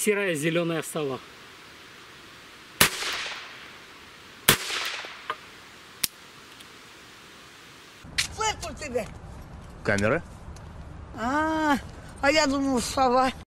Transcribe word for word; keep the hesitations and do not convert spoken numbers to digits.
серая зеленая сова. Слышь, тебя. Камера? А, а я думал, сова.